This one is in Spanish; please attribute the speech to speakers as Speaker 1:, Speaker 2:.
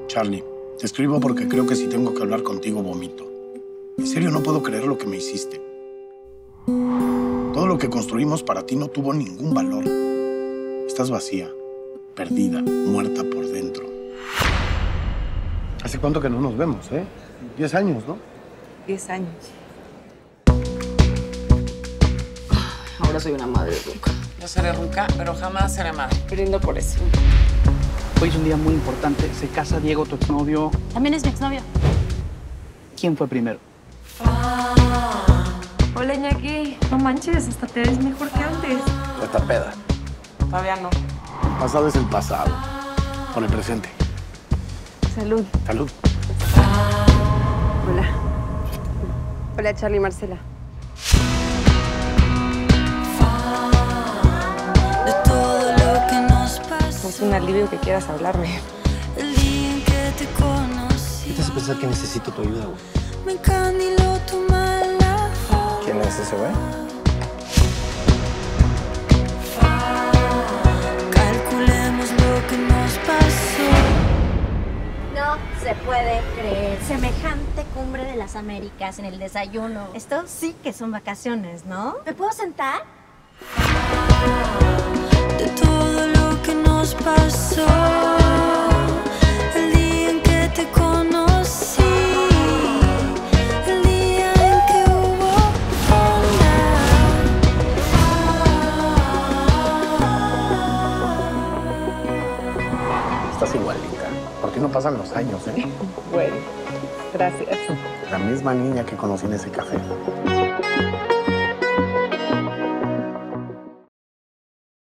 Speaker 1: Charlie, te escribo porque creo que si tengo que hablar contigo, vomito. En serio, no puedo creer lo que me hiciste. Todo lo que construimos para ti no tuvo ningún valor. Estás vacía, perdida, muerta por dentro. ¿Hace cuánto que no nos vemos, 10 años, ¿no?
Speaker 2: 10 años.
Speaker 3: Ahora soy una madre ruca.
Speaker 2: Yo seré ruca, pero jamás seré madre.
Speaker 3: Brindo por eso.
Speaker 4: Hoy es un día muy importante. Se casa Diego, tu exnovio.
Speaker 5: También es mi exnovio.
Speaker 4: ¿Quién fue primero?
Speaker 5: Hola, Iñaki. No manches, hasta te ves mejor que antes.
Speaker 1: Esta peda.
Speaker 2: Todavía no.
Speaker 1: El pasado es el pasado. Con el presente.
Speaker 5: Salud.
Speaker 1: Salud.
Speaker 5: Hola. Hola, Charlie y Marcela.
Speaker 6: De todo lo que nos pasó.
Speaker 2: Es un alivio que quieras hablarme.
Speaker 6: El día en que te conocí.
Speaker 1: ¿Qué te hace pensar que necesito tu ayuda, güey?
Speaker 6: Me encandiló tu mala voz.
Speaker 1: ¿Quién es ese güey?
Speaker 6: Calculemos lo que nos pasó.
Speaker 7: No se puede creer. Semejante cumbre de las Américas en el desayuno. Esto sí que son vacaciones, ¿no? ¿Me puedo sentar?
Speaker 6: De todo lo que nos pasó. El día en que te conocí. El día en que hubo
Speaker 1: Estás igualita. ¿Por qué no pasan los años,
Speaker 2: Bueno, gracias.
Speaker 1: La misma niña que conocí en ese café.